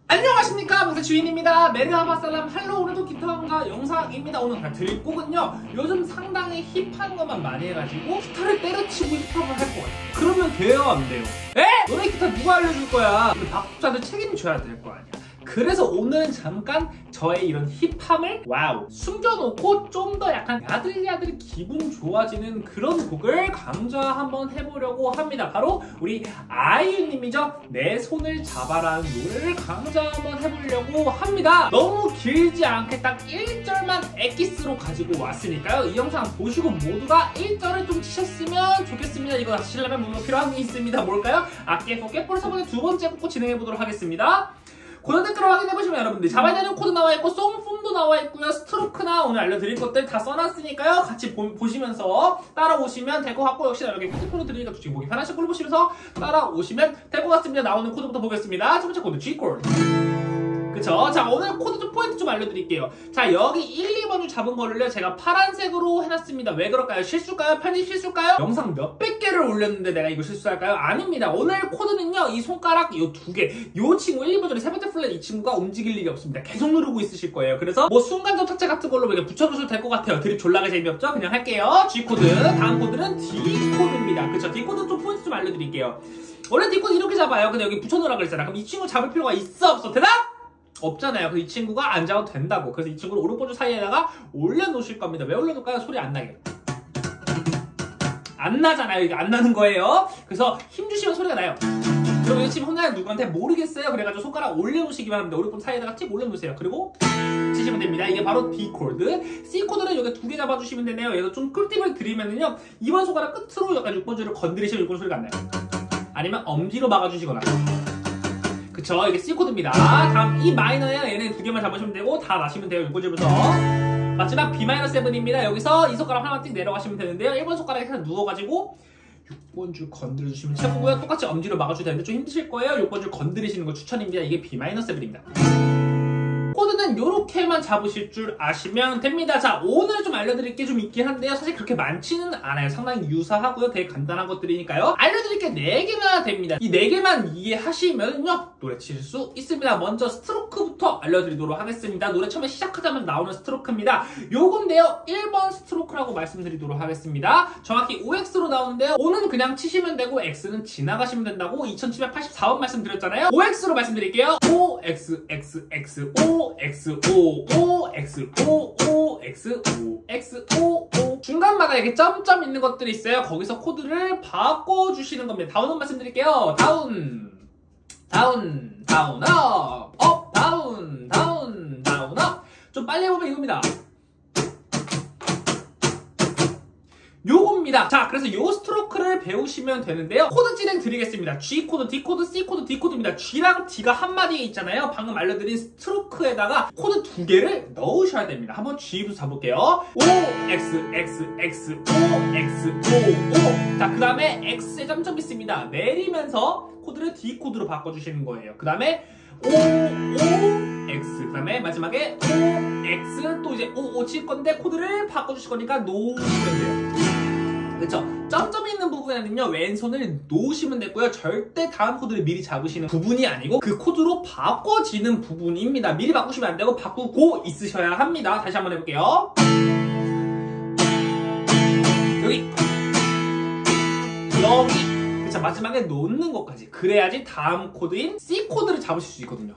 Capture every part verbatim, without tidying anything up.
안녕하십니까, 몽세 주인입니다. 메르하바살람 할로. 오늘도 기타원가 영상입니다. 오늘 제가 드릴 곡은요, 요즘 상당히 힙한 것만 많이 해가지고 기타를 때려치고 힙합을 할 것 같아요. 그러면 돼요, 안 돼요? 에? 너네 기타 누가 알려줄 거야? 우리 박국자들 책임져야 될 거 아니야. 그래서 오늘은 잠깐 저의 이런 힙함을 와우 숨겨놓고 좀 더 약간 야들야들 기분 좋아지는 그런 곡을 강좌 한번 해보려고 합니다. 바로 우리 아이유님이죠. 내 손을 잡아라는 노래를 강좌 한번 해보려고 합니다. 너무 길지 않게 딱 일 절만 엑기스로 가지고 왔으니까요. 이 영상 보시고 모두가 일 절을 좀 치셨으면 좋겠습니다. 이거 다시 치려면 뭔가 필요한 게 있습니다. 뭘까요? 아깨포 깨뽀를 서번에 두 번째 곡 진행해보도록 하겠습니다. 고정 댓글을 확인해보시면 여러분들 잡아야 되는 코드 나와있고 송품도 나와있고요. 스트로크나 오늘 알려드릴 것들 다 써놨으니까요. 같이 보, 보시면서 따라오시면 될 것 같고, 역시나 이렇게 코드 드리니까 지금 보기 편하신 걸로 보시면서 따라오시면 될 것 같습니다. 나오는 코드부터 보겠습니다. 첫 번째 코드 G 코드. 그쵸? 자, 오늘 코드 좀 포인트 좀 알려드릴게요. 자, 여기 일, 이 번을 잡은 거를요, 제가 파란색으로 해놨습니다. 왜 그럴까요? 실수일까요? 편집 실수일까요? 영상 몇백 개를 올렸는데 내가 이거 실수할까요? 아닙니다. 오늘 코드는요, 이 손가락 요 두 개, 요 친구 일, 이 번 전에 세 번째 플랫 이 친구가 움직일 일이 없습니다. 계속 누르고 있으실 거예요. 그래서 뭐 순간 접착제 같은 걸로 이렇게 붙여주셔도 될 것 같아요. 드립 졸라게 재미없죠? 그냥 할게요. G 코드. 다음 코드는 D 코드입니다. 그쵸? D 코드 좀 포인트 좀 알려드릴게요. 원래 D 코드 이렇게 잡아요. 근데 여기 붙여놓으라 그랬잖아. 그럼 이 친구 잡을 필요가 있어, 없어? 대답! 없잖아요. 그래서 이 친구가 안 잡아도 된다고. 그래서 이 친구를 오른쪽 줄 사이에다가 올려놓으실 겁니다. 왜 올려놓을까요? 소리 안 나게. 안 나잖아요. 이게 안 나는 거예요. 그래서 힘 주시면 소리가 나요. 그럼 이 친구 혼자 누구한테 모르겠어요. 그래가지고 손가락 올려놓으시기만 합니다. 오른쪽 사이에다가 틱 올려놓으세요. 그리고 치시면 됩니다. 이게 바로 D 코드. C 코드는 여기 두 개 잡아주시면 되네요. 얘도 좀 꿀팁을 드리면은요, 이 번 손가락 끝으로 약간 육 번 줄을 건드리시면 육 번 소리가 안 나요. 아니면 엄지로 막아주시거나. 그쵸, 이게 C 코드입니다. 다음 E 마이너예요. 얘는 두 개만 잡으시면 되고 다 마시면 돼요. 육 번 줄부터. 마지막 B 마이너 칠입니다. 여기서 이 손가락 하나만 띡 내려가시면 되는데요. 일 번 손가락에 그냥 누워가지고 육 번 줄 건드려주시면 최고고요. 똑같이 엄지로 막아줘야 되는데 좀 힘드실 거예요. 육 번 줄 건드리시는 거 추천입니다. 이게 B 마이너 칠입니다. 코드는 요렇게만 잡으실 줄 아시면 됩니다. 자, 오늘 좀 알려드릴 게 좀 있긴 한데요. 사실 그렇게 많지는 않아요. 상당히 유사하고요. 되게 간단한 것들이니까요. 알려드릴 게 네 개나 됩니다. 이 네 개만 이해하시면요, 노래 칠 수 있습니다. 먼저 스트로크부터 알려드리도록 하겠습니다. 노래 처음에 시작하자마자 나오는 스트로크입니다. 요건데요, 일 번 스트로크라고 말씀드리도록 하겠습니다. 정확히 오 엑스로 나오는데요. 오는 그냥 치시면 되고 X는 지나가시면 된다고 이천칠백팔십사 번 말씀드렸잖아요. 오 엑스로 말씀드릴게요. O, X, X, X, O, X, O, O, X, O, O, X, O, X, O, O. 중간마다 이렇게 점점 있는 것들이 있어요. 거기서 코드를 바꿔주시는 겁니다. 다운업 말씀드릴게요. 다운, 다운, 다운, 업, 업, 다운, 다운, 다운, 업. 좀 빨리 해보면 이겁니다. 요겁니다. 자, 그래서 요 스트로크를 배우시면 되는데요. 코드 진행 드리겠습니다. G 코드, D 코드, C 코드, D 코드입니다. G랑 D가 한마디에 있잖아요. 방금 알려드린 스트로크에다가 코드 두 개를 넣으셔야 됩니다. 한번 G부터 잡을게요. O, X, X, X, O, X, O, O. 자, 그 다음에 X에 점점 있습니다. 내리면서 코드를 D 코드로 바꿔주시는 거예요. 그 다음에 O, O, X. 그 다음에 마지막에 O, X. 또 이제 O, O 칠 건데 코드를 바꿔주실 거니까 놓으시면 돼요. 그쵸? 점점이 있는 부분에는요, 왼손을 놓으시면 되고요. 절대 다음 코드를 미리 잡으시는 부분이 아니고 그 코드로 바꿔지는 부분입니다. 미리 바꾸시면 안 되고 바꾸고 있으셔야 합니다. 다시 한번 해볼게요. 여기, 여기. 그쵸? 마지막에 놓는 것까지. 그래야지 다음 코드인 C 코드를 잡으실 수 있거든요.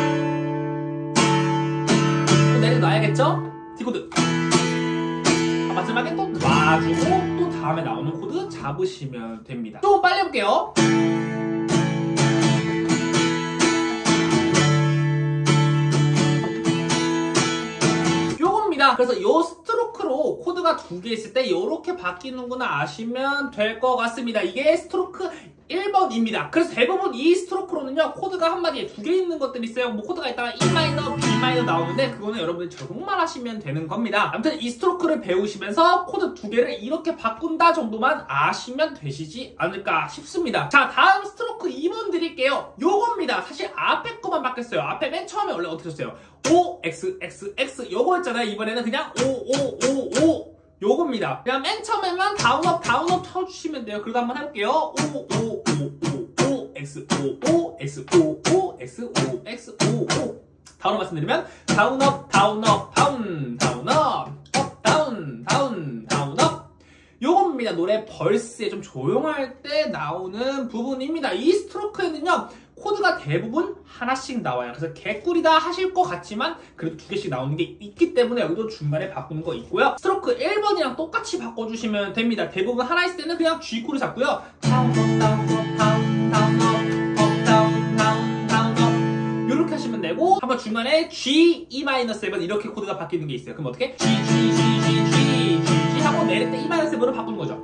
또 내려놔야겠죠? D 코드. 마지막에 또 놔주고 또 다음에 나오는 코드 잡으시면 됩니다. 좀 빨리 해볼게요. 요겁니다. 그래서 요 스트로크로 코드가 두 개 있을 때 이렇게 바뀌는구나 아시면 될 것 같습니다. 이게 스트로크 일 번입니다. 그래서 대부분 이 스트로크로는요, 코드가 한마디에 두 개 있는 것들이 있어요. 뭐 코드가 있다가 E 마이너, B 마이너 나오는데 그거는 여러분들 적응만 하시면 되는 겁니다. 아무튼 이 스트로크를 배우시면서 코드 두 개를 이렇게 바꾼다 정도만 아시면 되시지 않을까 싶습니다. 자, 다음 스트로크 이 번 드릴게요. 요겁니다. 사실 앞에 거만 바뀌었어요. 앞에 맨 처음에 원래 어떻게 했어요? O, X, X, X 요거 했잖아요. 이번에는 그냥 O, O, O, O 요겁니다. 그냥 맨 처음에만 다운업 다운업 쳐주시면 돼요. 그리고 한번 해볼게요. O, O, O, O, O, 엑스 오 오, 엑스 오 오, 엑스 오, 엑스 오 오. 다음으로 말씀드리면 다운 업, 다운 업, 다운, 다운 업, 업, 다운, 다운, 다운 업. 요겁니다. 노래 벌스에 좀 조용할 때 나오는 부분입니다. 이 스트로크에는요, 코드가 대부분 하나씩 나와요. 그래서 개꿀이다 하실 것 같지만 그래도 두 개씩 나오는 게 있기 때문에 여기도 중간에 바꾸는 거 있고요. 스트로크 일 번이랑 똑같이 바꿔주시면 됩니다. 대부분 하나 있을 때는 그냥 G 코드 잡고요. 다운, 업, 다운, 업, 다운, 다운, 업, 업, 다운, 다운, 다운, 업. 이렇게 하시면 되고, 한번 중간에 G, E 칠 이렇게 코드가 바뀌는 게 있어요. 그럼 어떻게? G, G, G, G, G, G, G 하고 내릴 때 E 칠으로 바꾸는 거죠.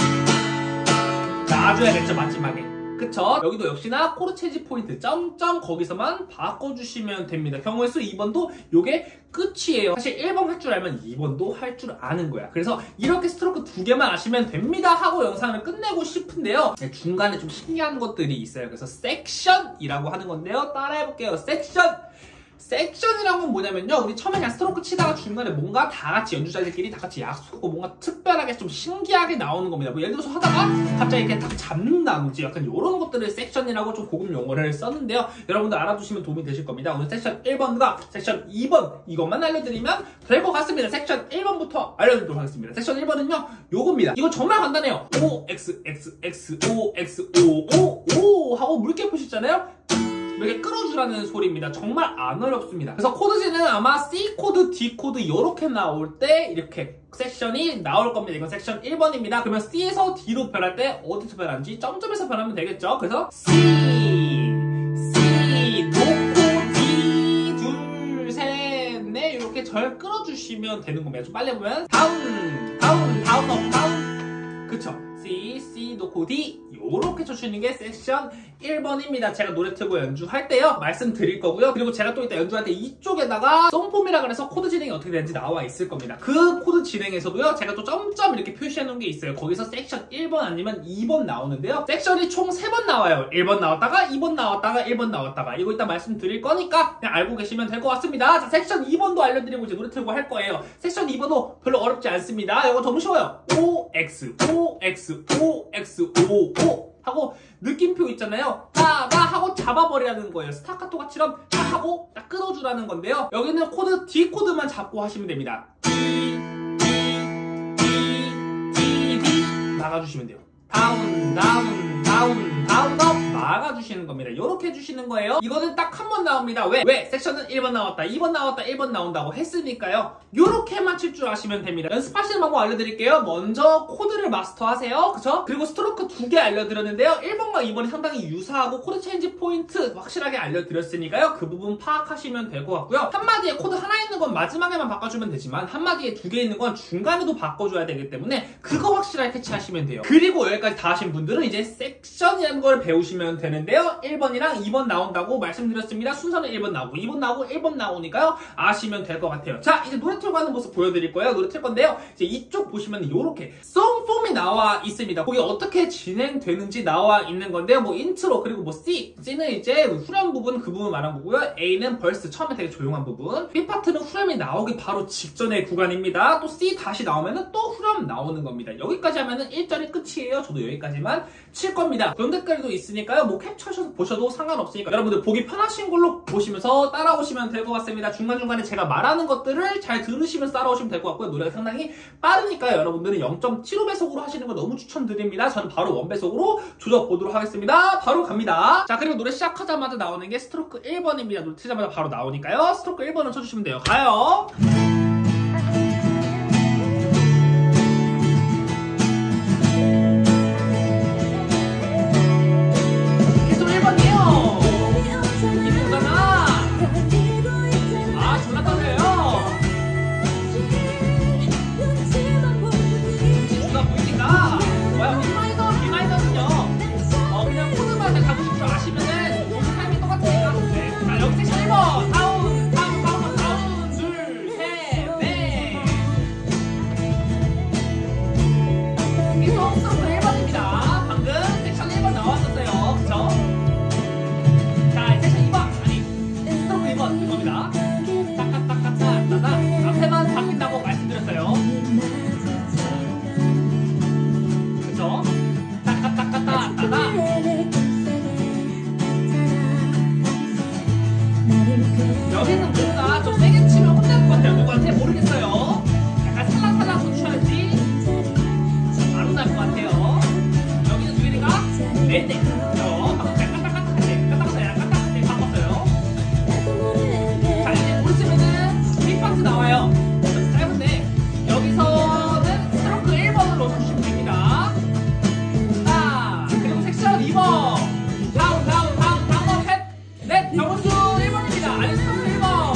놔줘야겠죠, 마지막에. 그쵸? 여기도 역시나 코드 체인지 포인트 점점 거기서만 바꿔주시면 됩니다. 경우의 수 이 번도 요게 끝이에요. 사실 일 번 할 줄 알면 이 번도 할 줄 아는 거야. 그래서 이렇게 스트로크 두 개만 아시면 됩니다 하고 영상을 끝내고 싶은데요, 중간에 좀 신기한 것들이 있어요. 그래서 섹션이라고 하는 건데요, 따라해볼게요. 섹션! 섹션이란 건 뭐냐면요, 우리 처음에 그냥 스트로크 치다가 중간에 뭔가 다 같이 연주자들끼리 다 같이 약속하고 뭔가 특별하게 좀 신기하게 나오는 겁니다. 뭐 예를 들어서 하다가 갑자기 이렇게 딱 잡는다든지 약간 이런 것들을 섹션이라고 좀 고급 용어를 썼는데요, 여러분들 알아두시면 도움이 되실 겁니다. 오늘 섹션 일 번과 섹션 이 번 이것만 알려드리면 될 것 같습니다. 섹션 일 번부터 알려드리도록 하겠습니다. 섹션 일 번은요, 요겁니다. 이거 정말 간단해요. 오, X, X, X, 오, X, 오, 오, 오 하고 물개 표시잖아요. 이렇게 끌어주라는 소리입니다. 정말 안 어렵습니다. 그래서 코드지는 아마 C 코드, D 코드 이렇게 나올 때 이렇게 섹션이 나올 겁니다. 이건 섹션 일 번입니다. 그러면 C에서 D로 변할 때 어디서 변하는지 점점에서 변하면 되겠죠. 그래서 C, C, 놓고 D, 둘, 셋, 넷 이렇게 절 끌어주시면 되는 겁니다. 좀 빨리 해보면 다운, 다운, 다운, 업, 다운. 그쵸? C, C 놓고 D 요렇게 쳐주는 게 섹션 일 번입니다. 제가 노래 틀고 연주할 때요, 말씀드릴 거고요. 그리고 제가 또 이따 연주할 때 이쪽에다가 송폼이라 그래서 코드 진행이 어떻게 되는지 나와 있을 겁니다. 그 코드 진행에서도요, 제가 또 점점 이렇게 표시해 놓은 게 있어요. 거기서 섹션 일 번 아니면 이 번 나오는데요, 섹션이 총 세 번 나와요. 일 번 나왔다가 이 번 나왔다가 일 번 나왔다가. 이거 이따 말씀드릴 거니까 그냥 알고 계시면 될 것 같습니다. 자, 섹션 이 번도 알려드리고 이제 노래 틀고 할 거예요. 섹션 이 번도 별로 어렵지 않습니다. 이거 너무 쉬워요. 오, X, 오, X, 오, X, 오, 오 하고 느낌표 있잖아요. 따가 하고 잡아버리라는 거예요. 스타카토가처럼 딱 하고 딱 끊어주라는 건데요, 여기는 코드 D 코드만 잡고 하시면 됩니다. D, D, D, D, D 막아주시면 돼요. 다운, 다운, 다운, 다운, 업 막아주시는 겁니다. 이렇게 해주시는 거예요. 이거는 딱 한 번 나옵니다. 왜? 왜? 섹션은 일 번 나왔다, 이 번 나왔다, 일 번 나온다고 했으니까요. 요렇게만 칠 줄 아시면 됩니다. 연습하시는 방법 알려드릴게요. 먼저 코드를 마스터하세요. 그쵸? 그리고 스트로크 두 개 알려드렸는데요, 일 번과 이 번이 상당히 유사하고 코드 체인지 포인트 확실하게 알려드렸으니까요, 그 부분 파악하시면 될 것 같고요. 한마디에 코드 하나 있는 건 마지막에만 바꿔주면 되지만 한마디에 두 개 있는 건 중간에도 바꿔줘야 되기 때문에 그거 확실하게 캐치하시면 돼요. 그리고 여기까지 다 하신 분들은 이제 섹션이라는 걸 배우시면 되는데요, 일 번이랑 이 번 나온다고 말씀드렸습니다. 순서는 일 번 나오고 이 번 나오고 일 번 나오니까요, 아시면 될 것 같아요. 자, 이제 노래 틀고 하는 모습 보여드릴 거예요. 노래 틀 건데요, 이제 이쪽 보시면 이렇게 송폼이 나와 있습니다. 거기 어떻게 진행되는지 나와 있는 건데요, 뭐 인트로, 그리고 뭐 C, C는 이제 후렴 부분, 그 부분 말한 거고요. A는 벌스, 처음에 되게 조용한 부분. B 파트는 후렴이 나오기 바로 직전의 구간입니다. 또 C 다시 나오면은 또 후렴 나오는 겁니다. 여기까지 하면은 일 절이 끝이에요. 저도 여기까지만 칠 겁니다. 그런 댓글도 있으니까요, 뭐 캡처해서 보셔도 상관없으니까 여러분들 보기 편하신 걸로 보시면서 따라오시면 될 것 같습니다. 중간중간에 제가 말하는 것들을 잘 들으시면서 따라오시면 될 것 같고요. 노래가 상당히 빠르니까요, 여러분들은 영 점 칠오 배속으로 하시는 거 너무 추천드립니다. 저는 바로 일 배속으로 조져보도록 하겠습니다. 바로 갑니다. 자, 그리고 노래 시작하자마자 나오는 게 스트로크 일 번입니다. 노래 트자마자 바로 나오니까요, 스트로크 일 번을 쳐주시면 돼요. 가요! 다운, 다운, 다운, 다운, 둘, 셋, 여기는 뭔가 좀 세게 치면 혼날 것 같아요. 누구한테 모르겠어요. 약간 살랑살랑 좀 쳐야지 안 혼날 것 같아요. 여기는 주일이가 네네 그렇죠. 까딱까딱하게 까딱까딱 까딱하게 바꿨어요. 자 이제 보시면은 빅박스 나와요. 짧은데 여기서는 스트로크 일 번을 넣어주시면 됩니다. 자 그리고 섹션 이 번 다운 다운 다운 다운 셋 넷 정원수 일 번입니다. 아니 스트로크 일 번.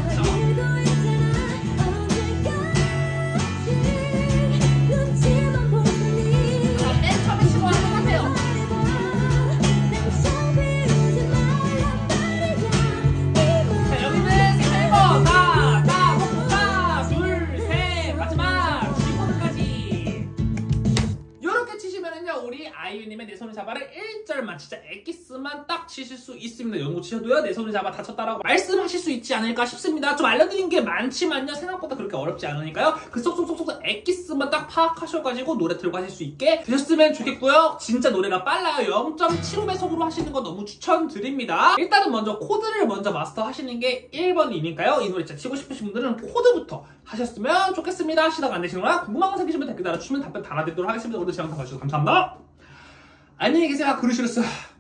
우리 아이유님의 내 손을 잡아를 일 절만 진짜 엑기스만 딱 치실 수 있습니다. 이런 거 치셔도요 내 손을 잡아 다쳤다라고 말씀하실 수 있지 않을까 싶습니다. 좀 알려드린 게 많지만요 생각보다 그렇게 어렵지 않으니까요 그 쏙쏙쏙쏙 엑기스만 딱 파악하셔가지고 노래 틀고 하실 수 있게 되셨으면 좋겠고요. 진짜 노래가 빨라요. 영 점 칠오 배속으로 하시는 거 너무 추천드립니다. 일단은 먼저 코드를 먼저 마스터 하시는 게 일 번이니까요 이 노래 진짜 치고 싶으신 분들은 코드부터 하셨으면 좋겠습니다. 시도가 안 되시거나 궁금한 거 생기시면 댓글 달아주시면 답변 달아드리도록 하겠습니다. 오늘 시간 다 봐주셔서 감사합니다. 안녕히 계세요. 그루시루스.